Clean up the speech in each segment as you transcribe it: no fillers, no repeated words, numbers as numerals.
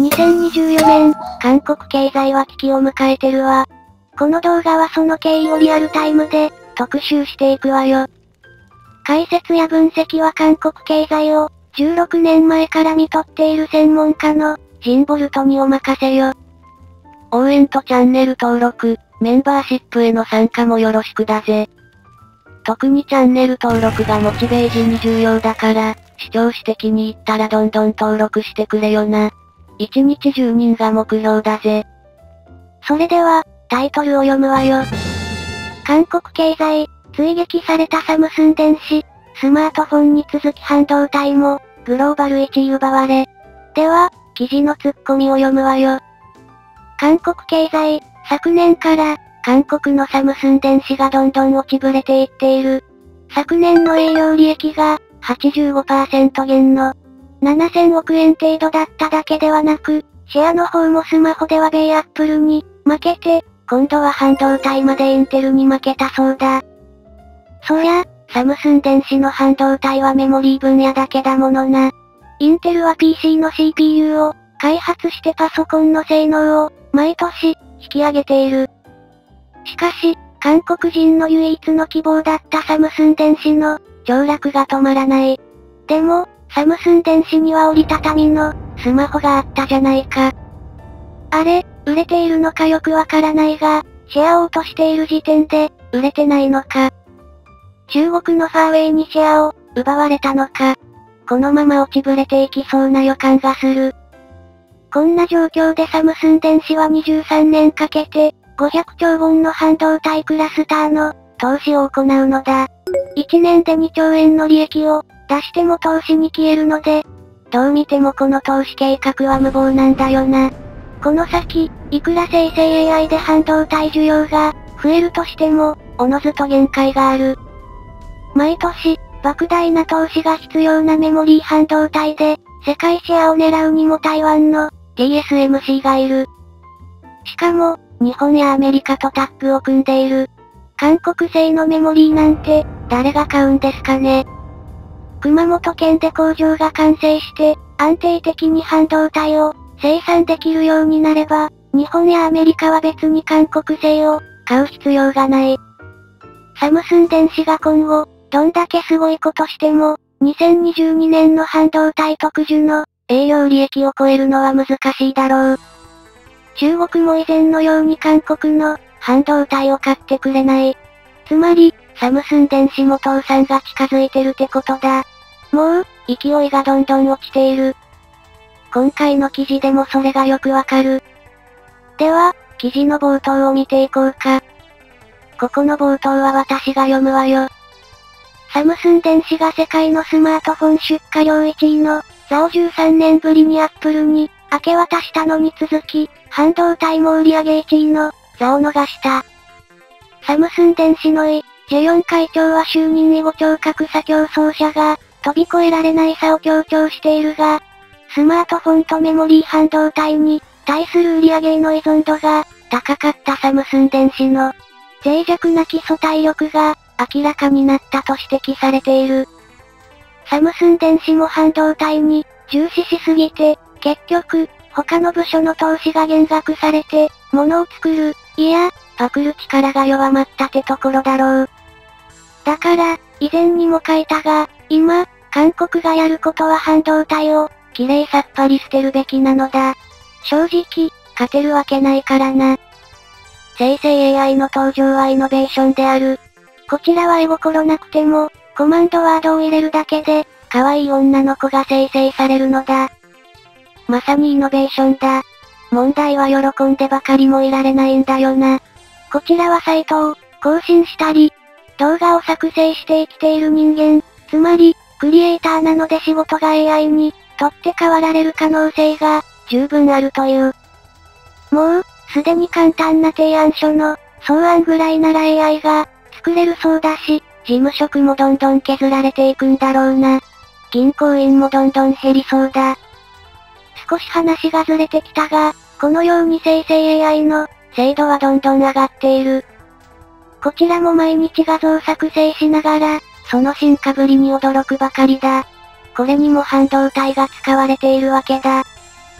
2024年、韓国経済は危機を迎えてるわ。この動画はその経緯をリアルタイムで、特集していくわよ。解説や分析は韓国経済を、16年前から見とっている専門家の、ジンボルトにお任せよ。応援とチャンネル登録、メンバーシップへの参加もよろしくだぜ。特にチャンネル登録がモチベージに重要だから、視聴して気に入ったらどんどん登録してくれよな。1日10人が目標だぜ。それでは、タイトルを読むわよ。韓国経済、追撃されたサムスン電子、スマートフォンに続き半導体も、グローバル1位奪われ。では、記事のツッコミを読むわよ。韓国経済、昨年から、韓国のサムスン電子がどんどん落ちぶれていっている。昨年の営業利益が、85% 減の、7000億円程度だっただけではなく、シェアの方もスマホでは米アップルに、負けて、今度は半導体までインテルに負けたそうだ。そりゃ、サムスン電子の半導体はメモリー分野だけだものな。インテルは PC の CPU を、開発してパソコンの性能を、毎年、引き上げている。しかし、韓国人の唯一の希望だったサムスン電子の、凋落が止まらない。でも、サムスン電子には折りたたみの、スマホがあったじゃないか。あれ、売れているのかよくわからないが、シェアを落としている時点で、売れてないのか。中国のファーウェイにシェアを、奪われたのか。このまま落ちぶれていきそうな予感がする。こんな状況でサムスン電子は23年かけて、500兆ウォンの半導体クラスターの、投資を行うのだ。1年で2兆円の利益を、出しても投資に消えるので、どう見てもこの投資計画は無謀なんだよな。この先、いくら生成 AI で半導体需要が、増えるとしても、おのずと限界がある。毎年、莫大な投資が必要なメモリー半導体で、世界シェアを狙うにも台湾の、TSMC がいる。しかも、日本やアメリカとタッグを組んでいる。韓国製のメモリーなんて、誰が買うんですかね。熊本県で工場が完成して、安定的に半導体を生産できるようになれば、日本やアメリカは別に韓国製を買う必要がない。サムスン電子が今後、どんだけすごいことしても、2022年の半導体特需の営業利益を超えるのは難しいだろう。中国も以前のように韓国の半導体を買ってくれない。つまり、サムスン電子も倒産が近づいてるってことだ。もう、勢いがどんどん落ちている。今回の記事でもそれがよくわかる。では、記事の冒頭を見ていこうか。ここの冒頭は私が読むわよ。サムスン電子が世界のスマートフォン出荷量1位の座を13年ぶりにアップルに明け渡したのに続き、半導体も売上1位の座を逃した。サムスン電子のイ・ジェヨン会長は就任以後超格差競争者が飛び越えられない差を強調しているが、スマートフォンとメモリー半導体に対する売上への依存度が高かったサムスン電子の脆弱な基礎体力が明らかになったと指摘されている。サムスン電子も半導体に重視しすぎて、結局、他の部署の投資が減額されて、物を作る、いや、パクる力が弱まったってところだろう。だから、以前にも書いたが、今、韓国がやることは半導体を、きれいさっぱり捨てるべきなのだ。正直、勝てるわけないからな。生成 AI の登場はイノベーションである。こちらは絵心なくても、コマンドワードを入れるだけで、可愛い女の子が生成されるのだ。まさにイノベーションだ。問題は喜んでばかりもいられないんだよな。こちらはサイトを更新したり、動画を作成して生きている人間、つまり、クリエイターなので仕事が AI にとって代わられる可能性が十分あるという。もう、すでに簡単な提案書の草案ぐらいなら AI が作れるそうだし、事務職もどんどん削られていくんだろうな。銀行員もどんどん減りそうだ。少し話がずれてきたが、このように生成 AI の精度はどんどん上がっている。こちらも毎日画像作成しながら、その進化ぶりに驚くばかりだ。これにも半導体が使われているわけだ。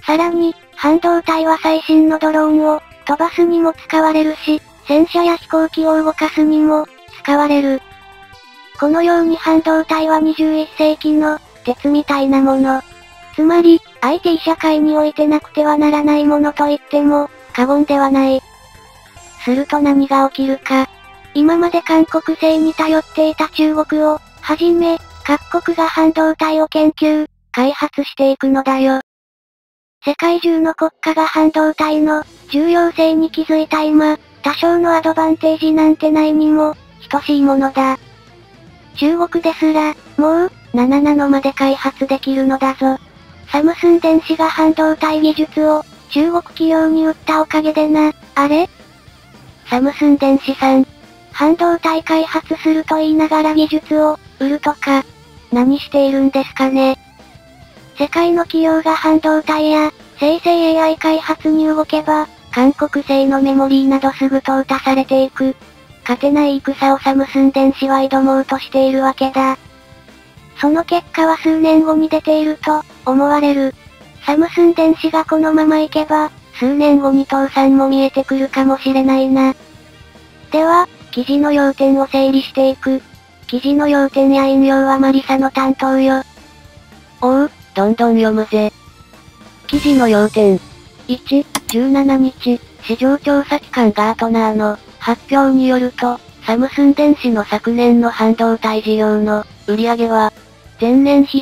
さらに、半導体は最新のドローンを飛ばすにも使われるし、戦車や飛行機を動かすにも使われる。このように半導体は21世紀の鉄みたいなもの。つまり、IT 社会においてなくてはならないものと言っても過言ではない。すると何が起きるか。今まで韓国製に頼っていた中国をはじめ、各国が半導体を研究、開発していくのだよ。世界中の国家が半導体の重要性に気づいた今、多少のアドバンテージなんてないにも等しいものだ。中国ですら、もう、7ナノまで開発できるのだぞ。サムスン電子が半導体技術を中国企業に売ったおかげでな、あれ？サムスン電子さん、半導体開発すると言いながら技術を売るとか、何しているんですかね。世界の企業が半導体や生成 AI 開発に動けば、韓国製のメモリーなどすぐ淘汰されていく。勝てない戦をサムスン電子は挑もうとしているわけだ。その結果は数年後に出ていると思われる。サムスン電子がこのままいけば、数年後に倒産も見えてくるかもしれないな。では、記事の要点を整理していく。記事の要点や引用はマリサの担当よ。 おう、どんどん読むぜ。記事の要点。1、17日、市場調査機関ガートナーの発表によると、サムスン電子の昨年の半導体事業の売上は、前年比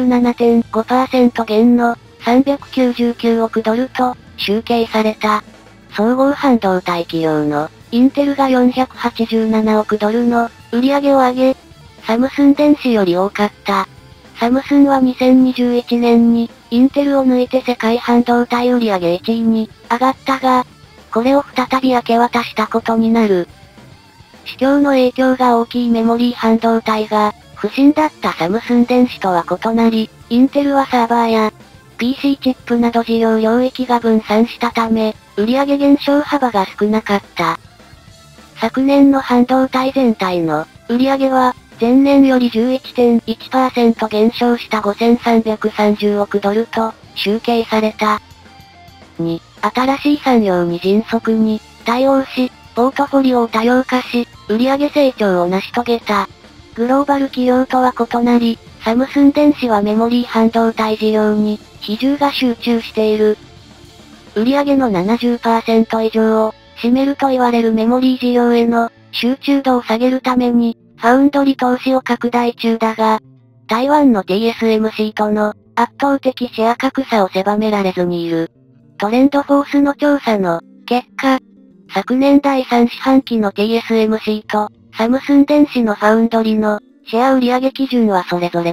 37.5% 減の399億ドルと集計された。総合半導体企業のインテルが487億ドルの売上を上げ、サムスン電子より多かった。サムスンは2021年にインテルを抜いて世界半導体売上1位に上がったが、これを再び明け渡したことになる。市況の影響が大きいメモリー半導体が不振だったサムスン電子とは異なり、インテルはサーバーや PC チップなど事業領域が分散したため、売上減少幅が少なかった。昨年の半導体全体の売上は前年より 11.1% 減少した5330億ドルと集計された。2、新しい産業に迅速に対応し、ポートフォリオを多様化し、売上成長を成し遂げた。グローバル企業とは異なり、サムスン電子はメモリー半導体事業に比重が集中している。売上の 70% 以上を占めると言われるメモリー事業への集中度を下げるために、ファウンドリ投資を拡大中だが、台湾の TSMC との圧倒的シェア格差を狭められずにいる。トレンドフォースの調査の結果、昨年第3四半期の TSMC とサムスン電子のファウンドリのシェア売上基準はそれぞれ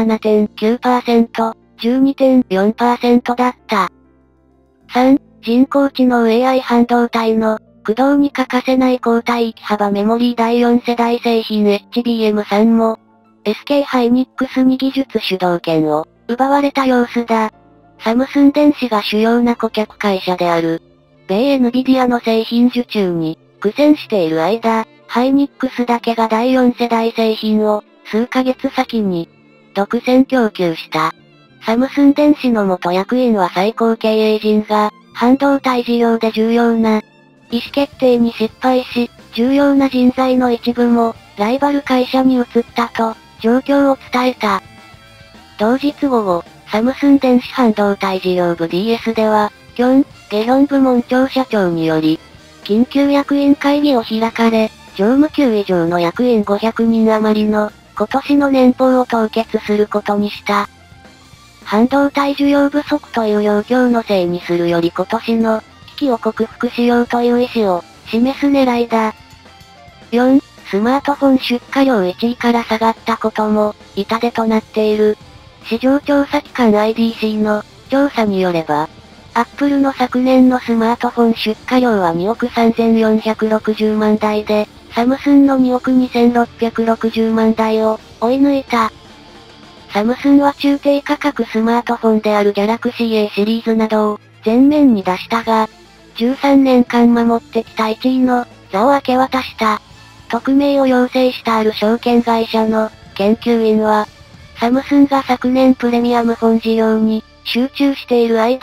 57.9%、12.4% だった。3、人工知能 AI 半導体の駆動に欠かせない高帯域幅メモリー第4世代製品 HBM3 も SK ハイニックスに技術主導権を奪われた様子だ。サムスン電子が主要な顧客会社である米 NVIDIA の製品受注に苦戦している間、ハイニックスだけが第4世代製品を数ヶ月先に独占供給した。サムスン電子の元役員は最高経営陣が半導体事業で重要な意思決定に失敗し、重要な人材の一部もライバル会社に移ったと状況を伝えた。同日午後、サムスン電子半導体事業部 DS では、ゲヒョン部門長社長により、緊急役員会議を開かれ、常務級以上の役員500人余りの今年の年俸を凍結することにした。半導体需要不足という状況のせいにするより今年の危機を克服しようという意思を示す狙いだ。4、スマートフォン出荷量1位から下がったことも痛手となっている。市場調査機関 IDC の調査によれば、アップルの昨年のスマートフォン出荷量は2億3460万台で、サムスンの2億2660万台を追い抜いた。サムスンは中低価格スマートフォンである Galaxy A シリーズなどを前面に出したが、13年間守ってきた1位の座を明け渡した。匿名を要請したある証券会社の研究員は、サムスンが昨年プレミアムフォン事業に集中している間、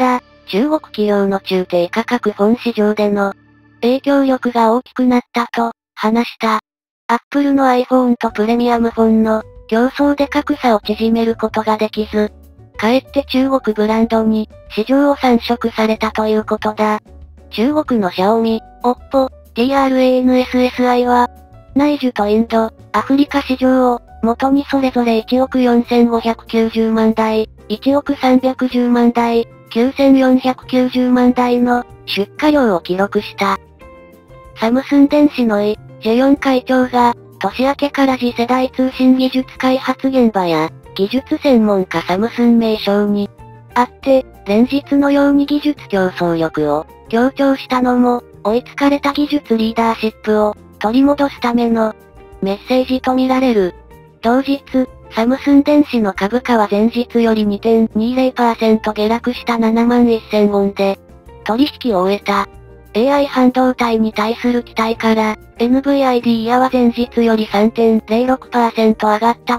中国企業の中低価格フォン市場での影響力が大きくなったと話した。アップルの iPhone とプレミアムフォンの競争で格差を縮めることができず、かえって中国ブランドに市場を蚕食されたということだ。中国のシャオミ、OPPO、TRANSSI は、内需とインド、アフリカ市場を元にそれぞれ1億4590万台、1億310万台、9490万台の出荷量を記録した。サムスン電子のイ・ジェヨン会長が、年明けから次世代通信技術開発現場や、技術専門家サムスン名称にあって、連日のように技術競争力を強調したのも、追いつかれた技術リーダーシップを取り戻すためのメッセージとみられる。同日、サムスン電子の株価は前日より 2.20% 下落した7万1000ウォンで取引を終えた。AI 半導体に対する期待から、NVIDIA は前日より 3.06% 上がった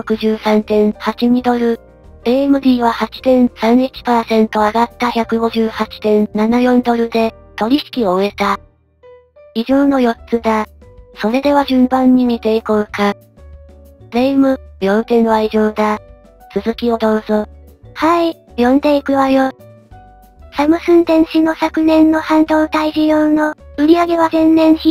563.82ドル。AMD は 8.31% 上がった 158.74 ドルで取引を終えた。以上の4つだ。それでは順番に見ていこうか。レイム、要点は以上だ。続きをどうぞ。 はい、読んでいくわよ。サムスン電子の昨年の半導体事業の売上は前年比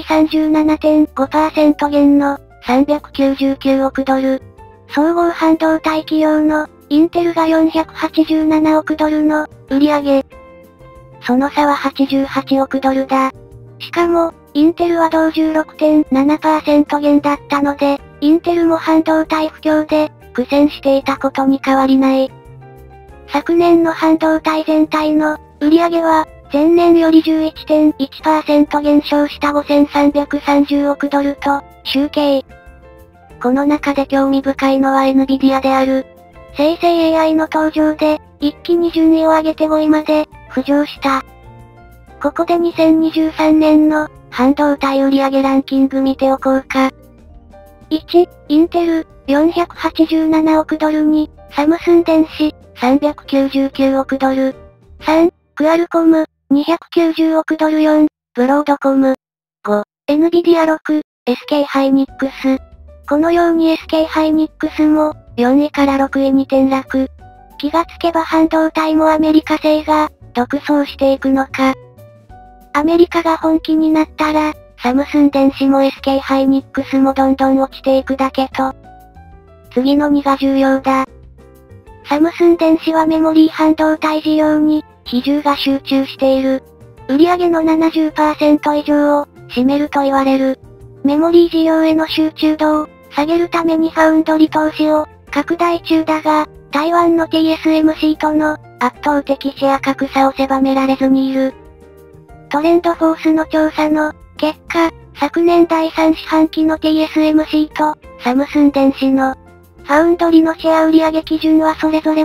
37.5% 減の399億ドル。総合半導体企業のインテルが487億ドルの売上。その差は88億ドルだ。しかも、インテルは同 16.7% 減だったので、インテルも半導体不況で苦戦していたことに変わりない。昨年の半導体全体の売上は、前年より 11.1% 減少した5330億ドルと、集計。この中で興味深いのは NVIDIA である。生成 AI の登場で、一気に順位を上げて5位まで、浮上した。ここで2023年の、半導体売上ランキング見ておこうか。1、インテル、487億ドルに、サムスン電子、399億ドル。3、クアルコム、290億ドル。4、ブロードコム。5、NVIDIA 6、SK ハイニックス。このように SK ハイニックスも、4位から6位に転落。気がつけば半導体もアメリカ製が、独走していくのか。アメリカが本気になったら、サムスン電子も SK ハイニックスもどんどん落ちていくだけと。次の2が重要だ。サムスン電子はメモリー半導体事業に、比重が集中している。売上の 70% 以上を占めると言われる。メモリー事業への集中度を下げるためにファウンドリ投資を拡大中だが、台湾の TSMC との圧倒的シェア格差を狭められずにいる。トレンドフォースの調査の結果、昨年第3四半期の TSMC とサムスン電子のファウンドリのシェア売上基準はそれぞれ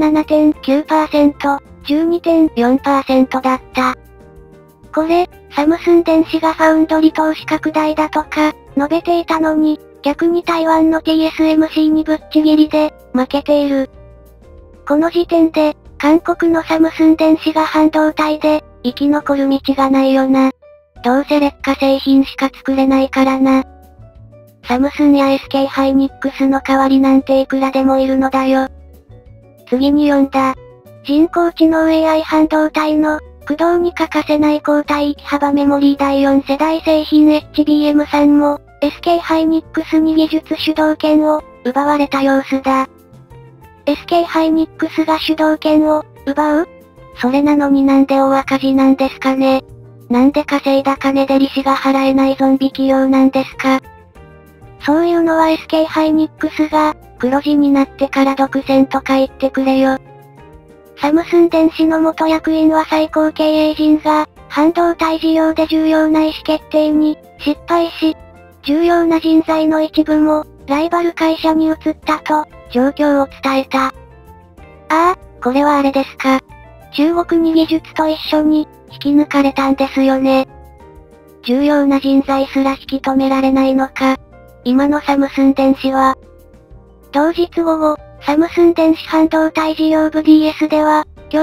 57.9%、12.4% だった。これ、サムスン電子がファウンドリ投資拡大だとか、述べていたのに、逆に台湾の TSMC にぶっちぎりで、負けている。この時点で、韓国のサムスン電子が半導体で、生き残る道がないよな。どうせ劣化製品しか作れないからな。サムスンや SK ハイニックスの代わりなんていくらでもいるのだよ。次に4だ。人工知能 AI 半導体の駆動に欠かせない高帯域幅メモリー第4世代製品 HBM3 も SK ハイニックスに技術主導権を奪われた様子だ。SK ハイニックスが主導権を奪う？それなのになんで大赤字なんですかね。なんで稼いだ金で利子が払えないゾンビ企業なんですか。そういうのは SK ハイニックスが黒字になってから独占とか言ってくれよ。サムスン電子の元役員は最高経営陣が半導体事業で重要な意思決定に失敗し、重要な人材の一部もライバル会社に移ったと状況を伝えた。ああ、これはあれですか。中国に技術と一緒に引き抜かれたんですよね。重要な人材すら引き止められないのか。今のサムスン電子は。同日午後、サムスン電子半導体事業部 DS では、キョン、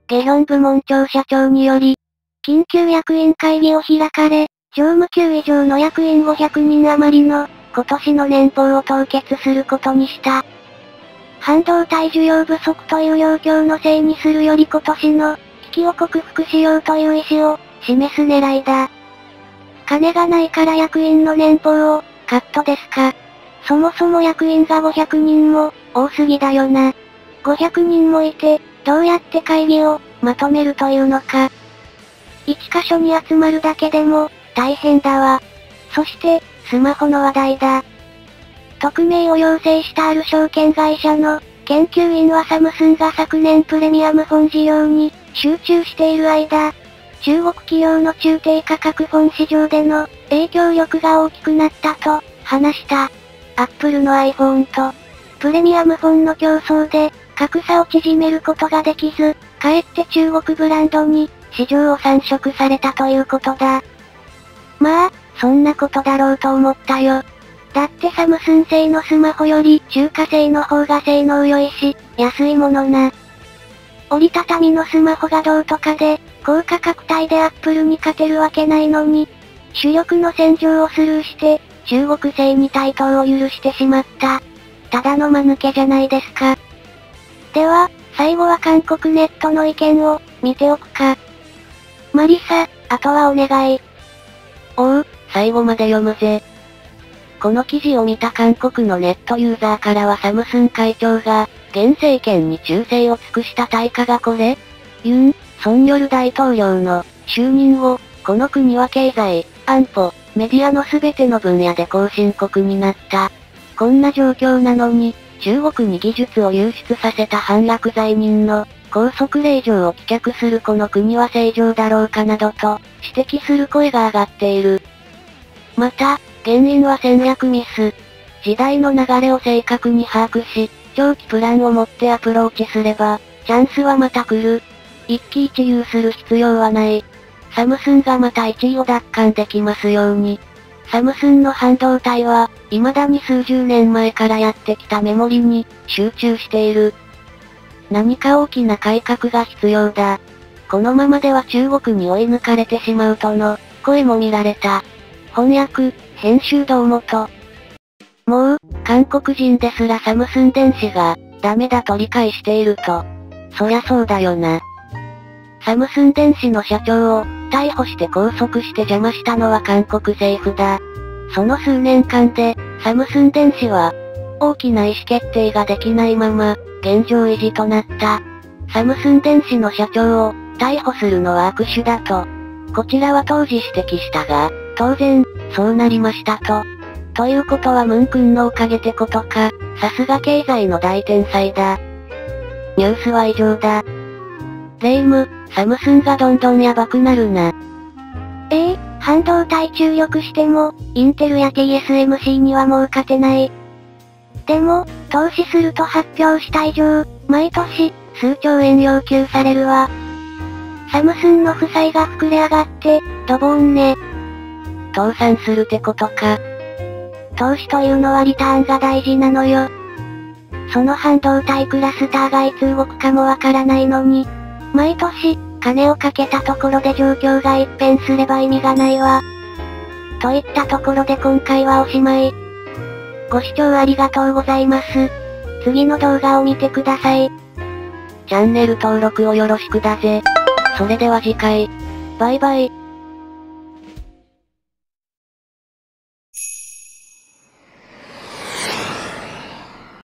ゲヒョン部門長社長により、緊急役員会議を開かれ、常務級以上の役員500人余りの、今年の年俸を凍結することにした。半導体需要不足という状況のせいにするより今年の、危機を克服しようという意思を、示す狙いだ。金がないから役員の年俸を、カットですか。そもそも役員が500人も、多すぎだよな。500人もいて、どうやって会議を、まとめるというのか。一箇所に集まるだけでも、大変だわ。そして、スマホの話題だ。匿名を要請したある証券会社の、研究員はサムスンが昨年プレミアムフォン事業に、集中している間、中国企業の中低価格フォン市場での、影響力が大きくなったと、話した。アップルの iPhone と、プレミアムフォンの競争で、格差を縮めることができず、かえって中国ブランドに、市場を散食されたということだ。まあ、そんなことだろうと思ったよ。だってサムスン製のスマホより中華製の方が性能良いし、安いものな。折りたたみのスマホがどうとかで、高価格帯でアップルに勝てるわけないのに、主力の戦場をスルーして、中国製に台頭を許してしまった。ただの間抜けじゃないですか。では、最後は韓国ネットの意見を、見ておくか。マリサ、あとはお願い。 おう、最後まで読むぜ。この記事を見た韓国のネットユーザーからはサムスン会長が、現政権に忠誠を尽くした対価がこれ？ユン・ソンニョル大統領の就任後、この国は経済、安保、メディアの全ての分野で後進国になった。こんな状況なのに、中国に技術を流出させた反落罪人の拘束令状を棄却するこの国は正常だろうかなどと指摘する声が上がっている。また、原因は戦略ミス。時代の流れを正確に把握し、長期プランを持ってアプローチすれば、チャンスはまた来る。一喜一憂する必要はない。サムスンがまた1位を奪還できますように。サムスンの半導体は、未だに数十年前からやってきたメモリに集中している。何か大きな改革が必要だ。このままでは中国に追い抜かれてしまうとの声も見られた。翻訳、編集堂本。もう、韓国人ですらサムスン電子が、ダメだと理解していると。そりゃそうだよな。サムスン電子の社長を、逮捕して拘束して邪魔したのは韓国政府だ。その数年間で、サムスン電子は、大きな意思決定ができないまま、現状維持となった。サムスン電子の社長を、逮捕するのは悪手だと。こちらは当時指摘したが、当然、そうなりましたと。ということはムン君のおかげってことか、さすが経済の大天才だ。ニュースは以上だ。レイム、サムスンがどんどんやばくなるな。 半導体注力しても、インテルや TSMC にはもう勝てない。でも、投資すると発表した以上、毎年、数兆円要求されるわ。サムスンの負債が膨れ上がって、ドボーンね。 倒産するってことか。 投資というのはリターンが大事なのよ。その半導体クラスターがいつ動くかもわからないのに、毎年、金をかけたところで状況が一変すれば意味がないわ。といったところで今回はおしまい。ご視聴ありがとうございます。次の動画を見てください。 チャンネル登録をよろしくだぜ。それでは次回。バイバイ。